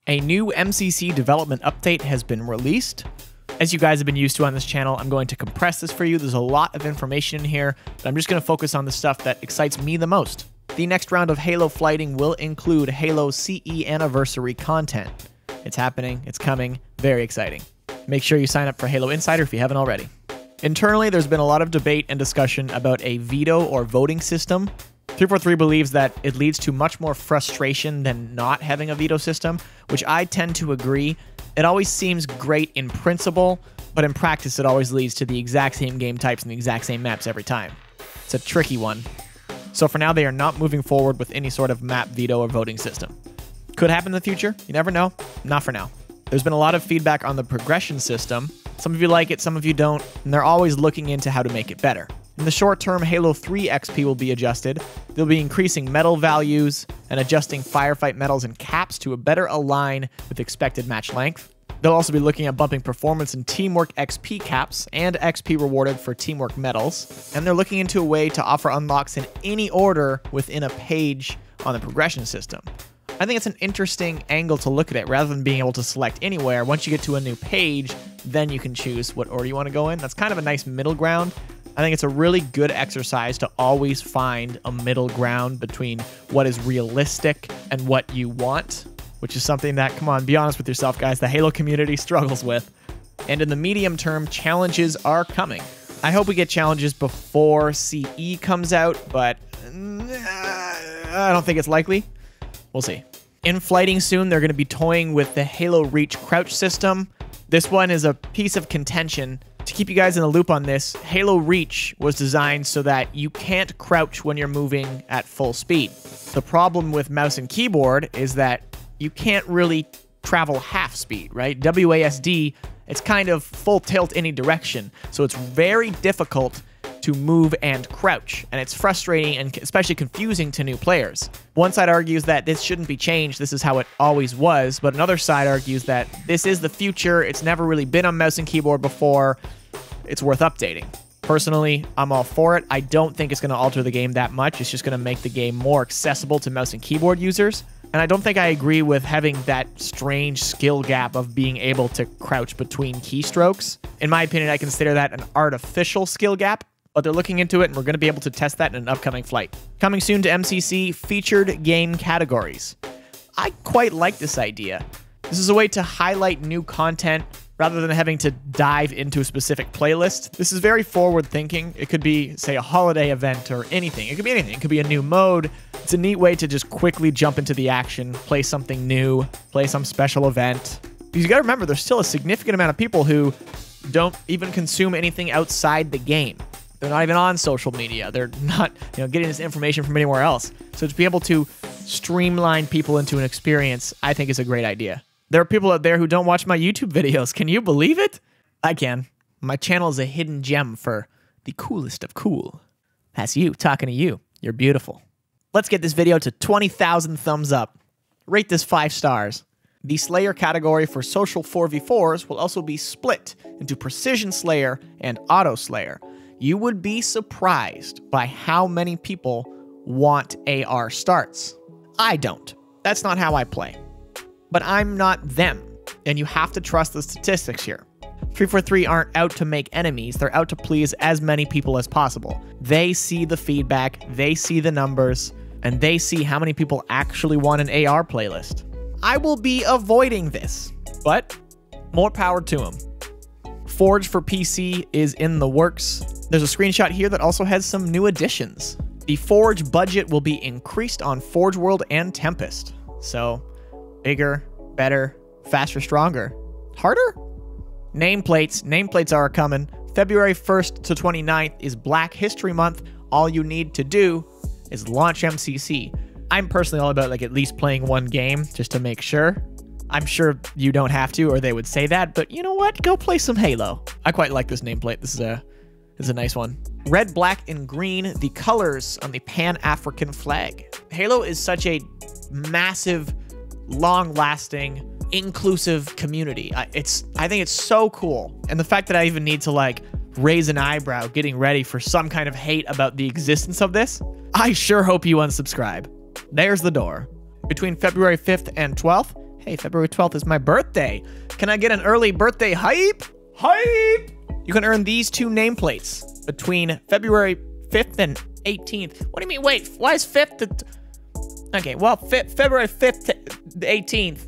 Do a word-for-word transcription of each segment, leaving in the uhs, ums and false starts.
A new M C C development update has been released. As you guys have been used to on this channel, I'm going to compress this for you. There's a lot of information in here, but I'm just going to focus on the stuff that excites me the most. The next round of Halo flighting will include Halo C E Anniversary content. It's happening, it's coming, very exciting. Make sure you sign up for Halo Insider if you haven't already. Internally, there's been a lot of debate and discussion about a veto or voting system. three forty-three believes that it leads to much more frustration than not having a veto system, which I tend to agree. It always seems great in principle, but in practice it always leads to the exact same game types and the exact same maps every time. It's a tricky one. So for now, they are not moving forward with any sort of map veto or voting system. Could happen in the future, you never know. Not for now. There's been a lot of feedback on the progression system. Some of you like it, some of you don't, and they're always looking into how to make it better. In the short term, Halo three X P will be adjusted. They'll be increasing medal values and adjusting firefight medals and caps to a better align with expected match length. They'll also be looking at bumping performance and teamwork X P caps and X P rewarded for teamwork medals. And they're looking into a way to offer unlocks in any order within a page on the progression system. I think it's an interesting angle to look at it. Rather than being able to select anywhere, once you get to a new page, then you can choose what order you want to go in. That's kind of a nice middle ground. I think it's a really good exercise to always find a middle ground between what is realistic and what you want, which is something that, come on, be honest with yourself, guys, the Halo community struggles with. And in the medium term, challenges are coming. I hope we get challenges before C E comes out, but I don't think it's likely. We'll see. In flighting soon, they're going to be toying with the Halo Reach crouch system. This one is a piece of contention. To keep you guys in the loop on this, Halo Reach was designed so that you can't crouch when you're moving at full speed. The problem with mouse and keyboard is that you can't really travel half speed, right? W A S D, it's kind of full tilt any direction, so it's very difficult to move and crouch, and it's frustrating and especially confusing to new players. One side argues that this shouldn't be changed, this is how it always was, but another side argues that this is the future, it's never really been on mouse and keyboard before, it's worth updating. Personally, I'm all for it. I don't think it's going to alter the game that much, it's just going to make the game more accessible to mouse and keyboard users. And I don't think I agree with having that strange skill gap of being able to crouch between keystrokes. In my opinion, I consider that an artificial skill gap, but they're looking into it and we're going to be able to test that in an upcoming flight. Coming soon to M C C, featured game categories. I quite like this idea. This is a way to highlight new content rather than having to dive into a specific playlist. This is very forward thinking. It could be, say, a holiday event or anything. It could be anything. It could be a new mode. It's a neat way to just quickly jump into the action, play something new, play some special event. Because you gotta remember, there's still a significant amount of people who don't even consume anything outside the game. They're not even on social media. They're not, you know, getting this information from anywhere else. So to be able to streamline people into an experience, I think is a great idea. There are people out there who don't watch my YouTube videos. Can you believe it? I can. My channel is a hidden gem for the coolest of cool. That's you, talking to you. You're beautiful. Let's get this video to twenty thousand thumbs up. Rate this five stars. The Slayer category for social four v fours will also be split into Precision Slayer and Auto Slayer. You would be surprised by how many people want A R starts. I don't. That's not how I play. But I'm not them, and you have to trust the statistics here. three forty-three aren't out to make enemies, they're out to please as many people as possible. They see the feedback, they see the numbers, and they see how many people actually want an A R playlist. I will be avoiding this, but more power to them. Forge for P C is in the works. There's a screenshot here that also has some new additions. The Forge budget will be increased on Forge World and Tempest. So, bigger, better, faster, stronger. Harder? Nameplates. Nameplates are coming. February first to twenty-ninth is Black History Month. All you need to do is launch M C C. I'm personally all about like at least playing one game just to make sure. I'm sure you don't have to, or they would say that, but you know what? Go play some Halo. I quite like this nameplate. This is a, this is a nice one. Red, black, and green, the colors on the Pan-African flag. Halo is such a massive, long-lasting, inclusive community. I, it's, I think it's so cool. And the fact that I even need to like raise an eyebrow getting ready for some kind of hate about the existence of this, I sure hope you unsubscribe. There's the door. Between February fifth and twelfth, Hey, February twelfth is my birthday. Can I get an early birthday hype? Hype! You can earn these two nameplates between February fifth and eighteenth. What do you mean? Wait, why is fifth to... Okay, well, February fifth to the eighteenth.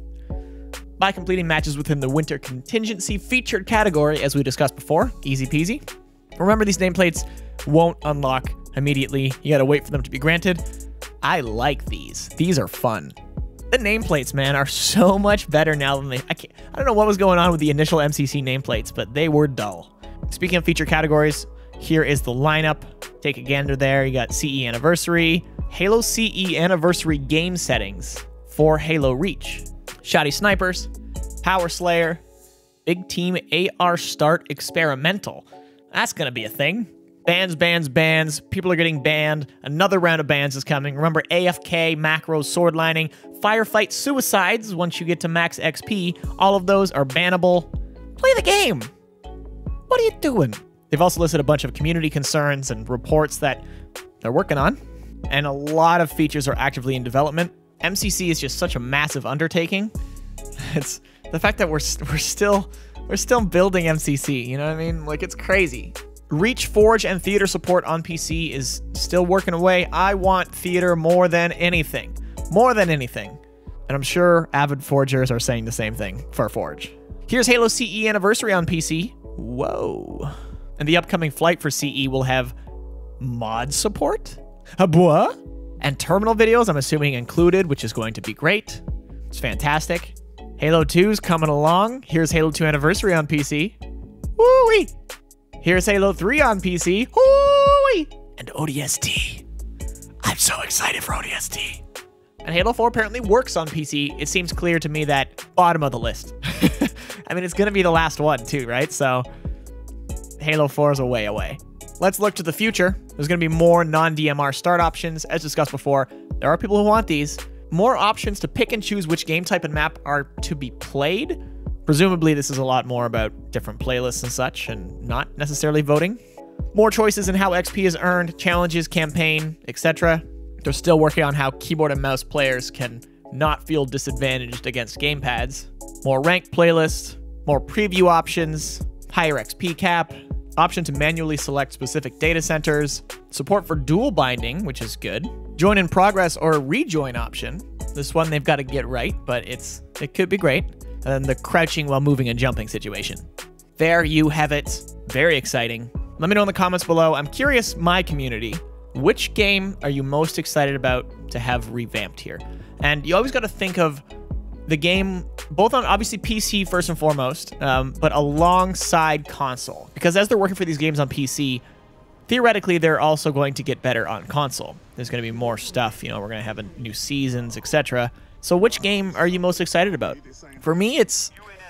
By completing matches within the Winter Contingency featured category, as we discussed before. Easy peasy. Remember, these nameplates won't unlock immediately. You gotta wait for them to be granted. I like these. These are fun. The nameplates, man, are so much better now than they... I, can't, I don't know what was going on with the initial M C C nameplates, but they were dull. Speaking of feature categories, here is the lineup. Take a gander there. You got C E Anniversary, Halo C E Anniversary game settings for Halo Reach, Shoddy Snipers, Power Slayer, Big Team A R Start Experimental. That's going to be a thing. Bans, bans, bans. People are getting banned. Another round of bans is coming. Remember, A F K, macros, sword lining, firefight, suicides once you get to max X P. All of those are bannable. Play the game. What are you doing? They've also listed a bunch of community concerns and reports that they're working on. And a lot of features are actively in development. M C C is just such a massive undertaking. It's the fact that we're we're still we're still building M C C, you know what I mean? Like, it's crazy. Reach, Forge, and Theater support on P C is still working away. I want Theater more than anything. More than anything. And I'm sure avid Forgers are saying the same thing for Forge. Here's Halo C E Anniversary on P C. Whoa. And the upcoming flight for C E will have mod support? A bois? And terminal videos, I'm assuming, included, which is going to be great. It's fantastic. Halo two's coming along. Here's Halo two Anniversary on P C. Woo-wee! Here's Halo three on P C. Woo-wee! And O D S T. I'm so excited for O D S T. And Halo four apparently works on P C. It seems clear to me that bottom of the list. I mean, it's going to be the last one too, right? So Halo four is a way away. Let's look to the future. There's going to be more non-D M R start options. As discussed before, there are people who want these. More options to pick and choose which game type and map are to be played. Presumably, this is a lot more about different playlists and such, and not necessarily voting. More choices in how X P is earned, challenges, campaign, et cetera. They're still working on how keyboard and mouse players can not feel disadvantaged against gamepads. More ranked playlists, more preview options, higher X P cap, option to manually select specific data centers, support for dual binding, which is good, join in progress or rejoin option. This one they've got to get right, but it's it could be great. And then the crouching while moving and jumping situation. There you have it. Very exciting. Let me know in the comments below. I'm curious, my community, which game are you most excited about to have revamped here? And you always got to think of the game both on obviously P C first and foremost, um, but alongside console. Because as they're working for these games on P C, theoretically, they're also going to get better on console. There's going to be more stuff, you know, we're going to have a new seasons, et cetera. So which game are you most excited about? For me, it's,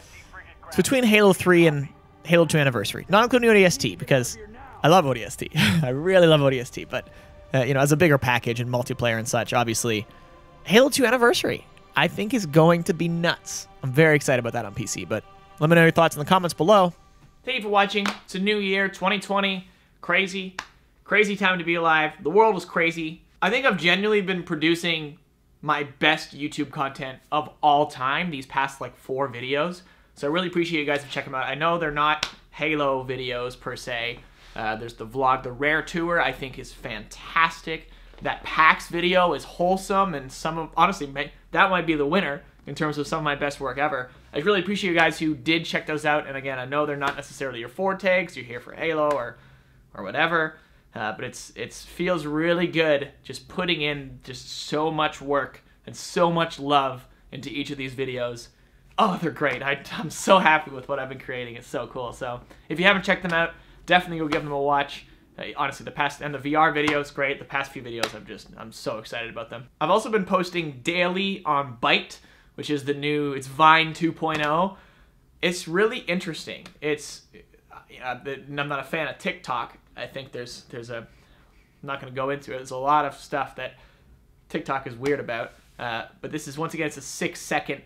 it's between Halo three and Halo two Anniversary. Not including O D S T, because I love O D S T. I really love O D S T, but, uh, you know, as a bigger package and multiplayer and such, obviously, Halo two Anniversary, I think, is going to be nuts. I'm very excited about that on P C, but let me know your thoughts in the comments below. Thank you for watching. It's a new year, twenty twenty. Crazy. Crazy time to be alive. The world was crazy. I think I've genuinely been producing my best YouTube content of all time these past like four videos. So I really appreciate you guys for checking them out. I know they're not Halo videos per se. Uh, there's the vlog, the Rare Tour, I think is fantastic. That PAX video is wholesome, and some of, honestly, that might be the winner in terms of some of my best work ever. I really appreciate you guys who did check those out. And again, I know they're not necessarily your forte because you're here for Halo or or whatever. Uh, but it's it's feels really good just putting in just so much work and so much love into each of these videos. Oh, they're great. I, I'm so happy with what I've been creating. It's so cool. So if you haven't checked them out, definitely go give them a watch. Uh, honestly, the past and the V R video is great. The past few videos, I'm just I'm so excited about them. I've also been posting daily on Byte, which is the new it's Vine two point oh. It's really interesting. It's uh, I'm not a fan of TikTok. I think there's there's a I'm not going to go into it. There's a lot of stuff that TikTok is weird about. Uh, but this is, once again, it's a six second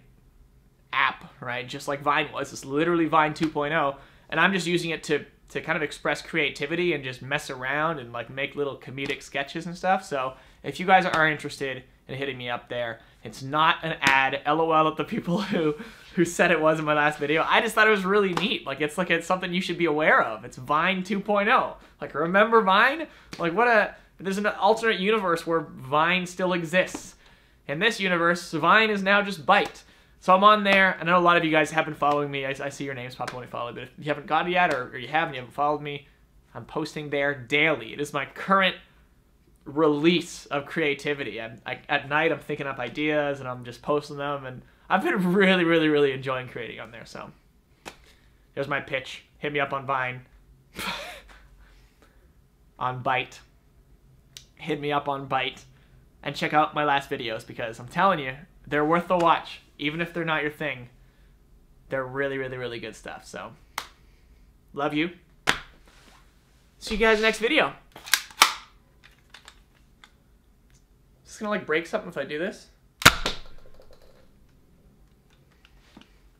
app, right? Just like Vine was. It's literally Vine two point oh. And I'm just using it to, to kind of express creativity and just mess around and like make little comedic sketches and stuff. So if you guys are interested and hitting me up there. It's not an ad. LOL at the people who who said it was in my last video. I just thought it was really neat. Like, it's like it's something you should be aware of. It's Vine two point oh. Like, remember Vine? Like, what a... There's an alternate universe where Vine still exists. In this universe, Vine is now just Byte. So I'm on there. I know a lot of you guys have been following me. I, I see your names pop up when you follow, but if you haven't got it yet, or, or you haven't, you haven't followed me, I'm posting there daily. It is my current release of creativity. I'm, I, at night, I'm thinking up ideas, and I'm just posting them, and I've been really, really, really enjoying creating on there. So here's my pitch. Hit me up on Vine. On Byte. Hit me up on Byte. And check out my last videos, because I'm telling you, they're worth the watch. Even if they're not your thing, they're really, really, really good stuff. So, love you. See you guys next video. Is this gonna like break something if I do this?